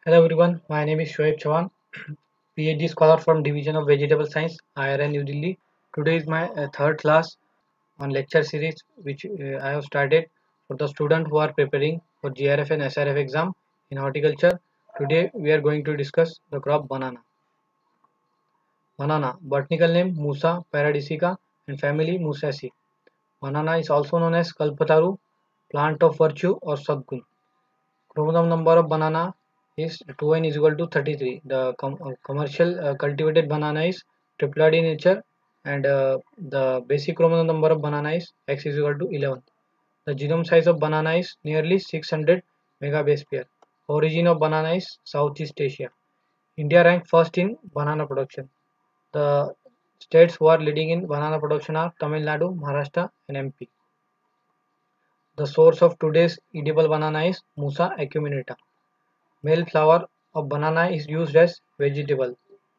Hello everyone, my name is Shoaib Chavan, PhD scholar from Division of Vegetable Science, IRN New Delhi. Today is my third class on lecture series which I have started for the students who are preparing for GRF and SRF exam in horticulture. Today we are going to discuss the crop banana. Banana, botanical name Musa paradisiaca and family Musaceae. Banana is also known as Kalpataru, plant of virtue or Sadgun. Chromosome number of banana is 2n is equal to 33. The commercial cultivated banana is triploid in nature, and the basic chromosome number of banana is X is equal to 11. The genome size of banana is nearly 600 megabase pair. Origin of banana is Southeast Asia. India ranked first in banana production. The states who are leading in banana production are Tamil Nadu, Maharashtra and MP. The source of today's edible banana is Musa acuminata. Male flower of banana is used as vegetable.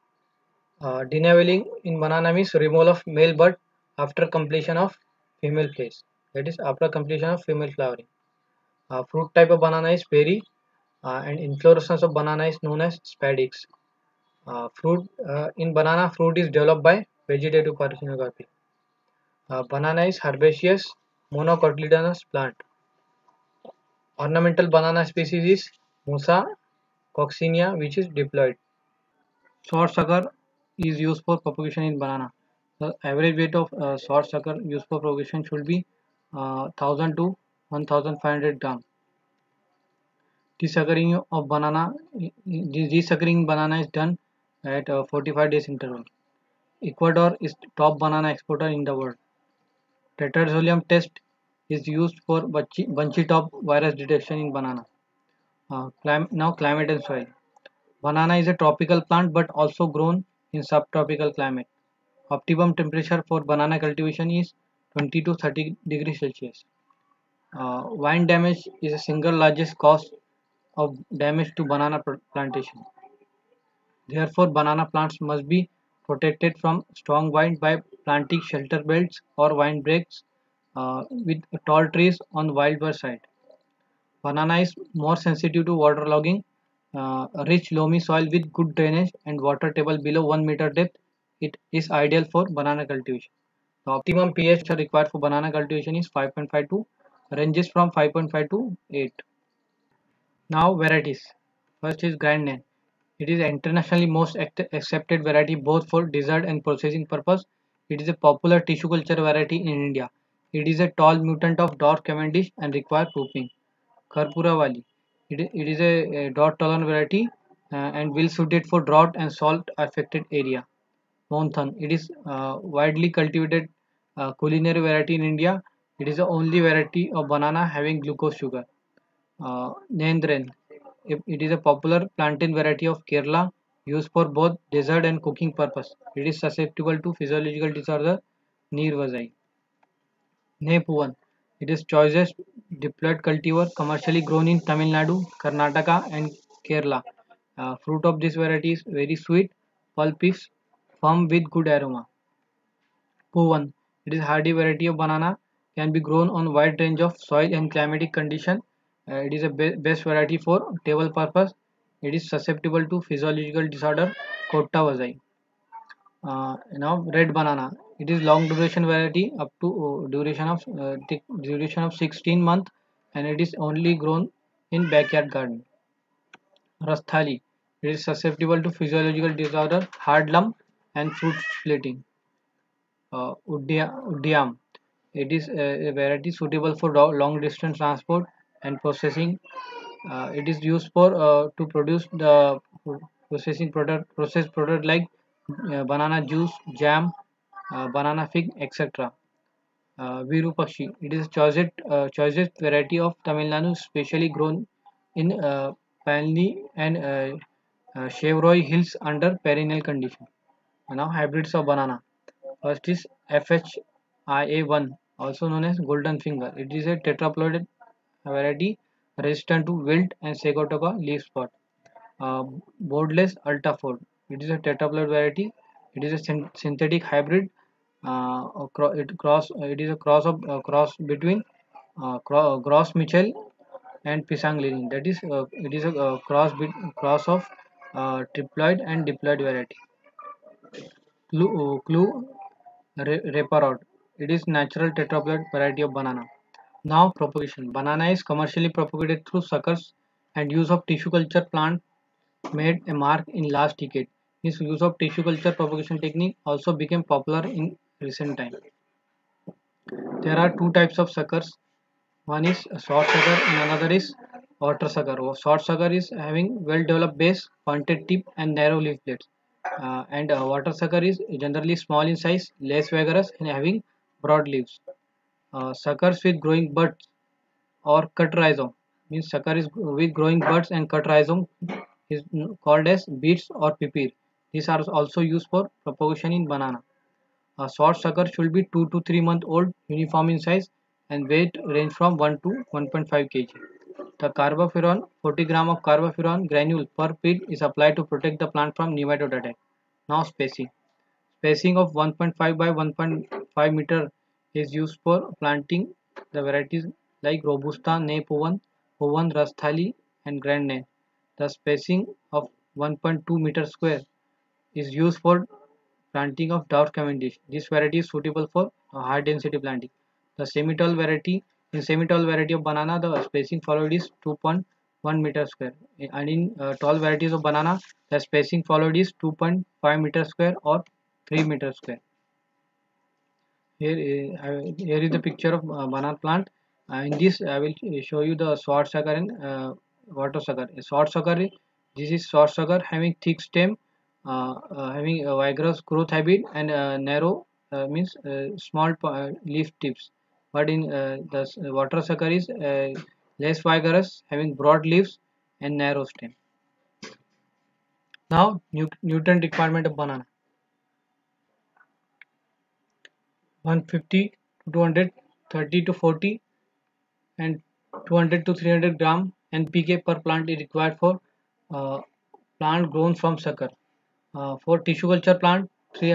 Denavling in banana means removal of male bud after completion of female phase. That is after completion of female flowering. Fruit type of banana is berry, and inflorescence of banana is known as spadix. Fruit in banana fruit is developed by vegetative parthenocarpy. Banana is herbaceous monocotyledonous plant. Ornamental banana species is Musa coccinea, which is diploid. Short sucker is used for propagation in banana. The average weight of short sucker used for propagation should be 1000 to 1500 gram. Desuckering of banana, desuckering banana is done at 45 days interval. Ecuador is top banana exporter in the world. Tetrazoleum test is used for bunchy top virus detection in banana. Now climate and soil. Banana is a tropical plant but also grown in subtropical climate. Optimum temperature for banana cultivation is 20 to 30 degrees Celsius. Vine damage is the single largest cause of damage to banana plantation. Therefore, banana plants must be protected from strong wind by planting shelter belts or vine breaks with tall trees on wildbird side. Banana is more sensitive to waterlogging. Rich loamy soil with good drainage and water table below 1 meter depth. It is ideal for banana cultivation. The optimum pH required for banana cultivation is 5.5 to ranges from 5.5 to 8. Now varieties. First is Grand Name. It is internationally most accepted variety both for dessert and processing purpose. It is a popular tissue culture variety in India. It is a tall mutant of dwarf Cavendish and require proofing. Kharpura It is a drought tolerant variety and well suited for drought and salt affected area. Monthan. It is widely cultivated culinary variety in India. It is the only variety of banana having glucose sugar. Nendren. It is a popular plantain variety of Kerala used for both dessert and cooking purpose. It is susceptible to physiological disorder near vagina. Nepuan. It is choicest diploid cultivar commercially grown in Tamil Nadu, Karnataka and Kerala. Fruit of this variety is very sweet, pulp is firm with good aroma. Puvan. It is hardy variety of banana, can be grown on wide range of soil and climatic condition. It is a best variety for table purpose. It is susceptible to physiological disorder, Cotta vazai. Now red banana. It is long duration variety up to duration of 16 months, and it is only grown in backyard garden. Rasthali. It is susceptible to physiological disorder, hard lump, and fruit splitting. Uddiam. It is a variety suitable for long distance transport and processing. It is used for to produce the processed product like banana juice, jam, banana fig, etc. Virupakshi. It is choicest variety of Tamil Nadu, specially grown in Palni and Chevroy hills under perennial condition. Now hybrids of banana. First is FHIA1, also known as golden finger. It is a tetraploid variety resistant to wilt and Segotoka leaf spot. Borderless Altaford. It is a tetraploid variety. It is a synthetic hybrid. It is a cross between Gros Michel and pisang lignin. That is, it is a cross of triploid and diploid variety. Reparod. It is natural tetraploid variety of banana. Now propagation. Banana is commercially propagated through suckers and use of tissue culture plant made a mark in last decade. This use of tissue culture propagation technique also became popular in recent time. There are two types of suckers. One is a short sucker and another is water sucker. Short sucker is having well developed base, pointed tip and narrow leaflets. And water sucker is generally small in size, less vigorous and having broad leaves. Suckers with growing buds or cut rhizome means sucker is with growing buds and cut rhizome is called as beads or pipir. These are also used for propagation in banana. A short sucker should be 2 to 3 month old, uniform in size and weight range from 1 to 1.5 kg. The carbofuran 40 gram of carbofuran granule per feet is applied to protect the plant from nematode attack. Now spacing. Spacing of 1.5 by 1.5 meter is used for planting the varieties like Robusta, Ne Povan, Povan Rasthali and Grand Ne. The spacing of 1.2 meter square is used for planting of dwarf cavendish. This variety is suitable for high density planting. The semi-tall variety of banana, the spacing followed is 2.1 meter square, and in tall varieties of banana, the spacing followed is 2.5 meter square or 3 meter square. Here is the picture of banana plant. In this, I will show you the short sucker and water sucker. A short sucker, this is short sucker having thick stem, having a vigorous growth habit and narrow means small leaf tips. But in the water sucker is less vigorous, having broad leaves and narrow stem. Now, nutrient requirement of banana: 150 to 200, 30 to 40 and 200 to 300 gram NPK per plant is required for uh, plant grown from sucker. For tissue culture plant,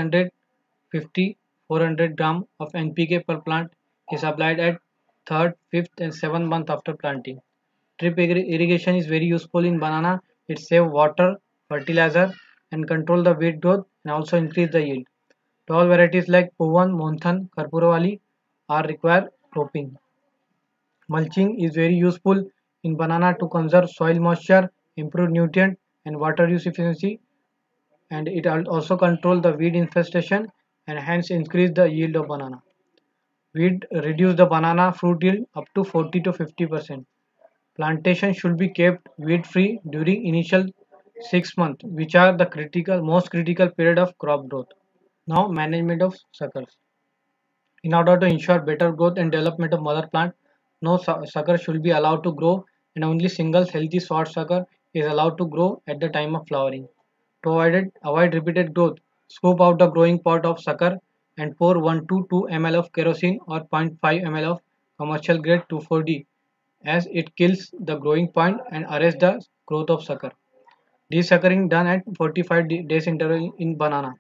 350 400 gram of NPK per plant is applied at 3rd, 5th and 7th month after planting. Drip irrigation is very useful in banana. It saves water, fertilizer and control the weed growth and also increase the yield. Tall varieties like Puvan, Monthan, Karpuravali are require cropping. Mulching is very useful in banana to conserve soil moisture, improve nutrient and water use efficiency, and it also control the weed infestation and hence increase the yield of banana. Weed reduce the banana fruit yield up to 40 to 50%. Plantation should be kept weed free during initial 6 months, which are the most critical period of crop growth. Now management of suckers. In order to ensure better growth and development of mother plant, no sucker should be allowed to grow and only single healthy short sucker is allowed to grow at the time of flowering. To avoid repeated growth, scoop out the growing part of sucker and pour 1 to 2 ml of kerosene or 0.5 ml of commercial grade 2,4-D as it kills the growing point and arrests the growth of sucker. Desuckering done at 45 days interval in banana.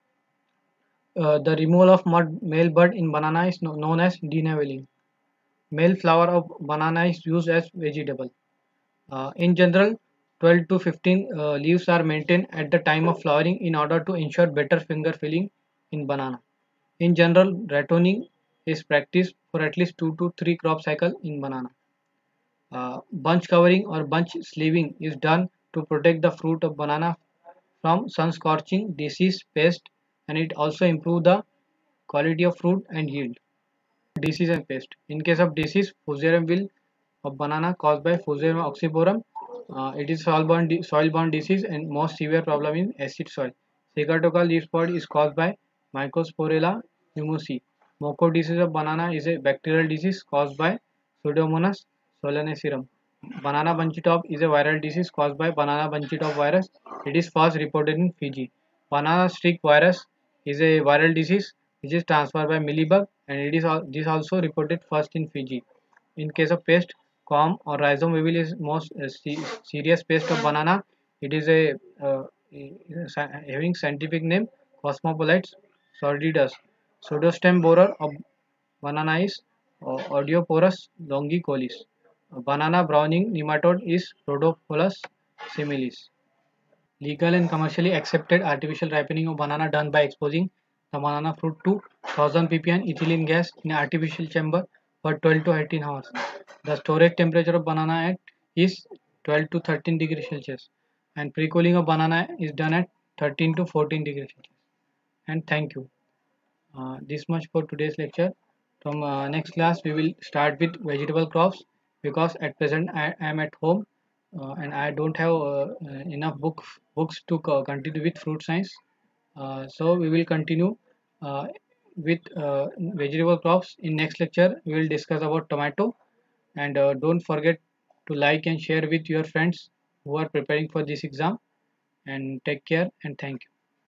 The removal of male bud in banana is known as denaveling. Male flower of banana is used as vegetable. In general, 12 to 15 leaves are maintained at the time of flowering in order to ensure better finger filling in banana. In general, ratoning is practiced for at least 2 to 3 crop cycle in banana. Bunch covering or bunch sleeving is done to protect the fruit of banana from sun scorching, disease, pest, and it also improve the quality of fruit and yield. Disease and pest. In case of disease, Fusarium wilt of banana caused by Fusarium oxysporum. It is soil-borne disease and most severe problem in acid soil. Sigatoka leaf spot is caused by Mycosporella pneumocii. Moko disease of banana is a bacterial disease caused by Pseudomonas solanacearum. Banana bunchy top is a viral disease caused by banana bunchy top virus. It is first reported in Fiji. Banana streak virus is a viral disease which is transferred by millibug and this also reported first in Fiji. In case of pest, com or rhizome weevil is most serious pest of banana. It is a having scientific name Cosmopolites sordidus. Pseudostem borer of banana is Audioporus longicolis. Banana browning nematode is Rhodophilus similis. Legal and commercially accepted artificial ripening of banana done by exposing the banana fruit to 1000 ppm ethylene gas in an artificial chamber for 12 to 18 hours. The storage temperature of banana is 12 to 13 degrees Celsius, and pre-cooling of banana is done at 13 to 14 degrees Celsius. And thank you. This much for today's lecture. From next class, we will start with vegetable crops because at present I am at home and I don't have enough books to continue with fruit science. So we will continue uh, with vegetable crops. In next lecture, we will discuss about tomato. And don't forget to like and share with your friends who are preparing for this exam. And take care and thank you.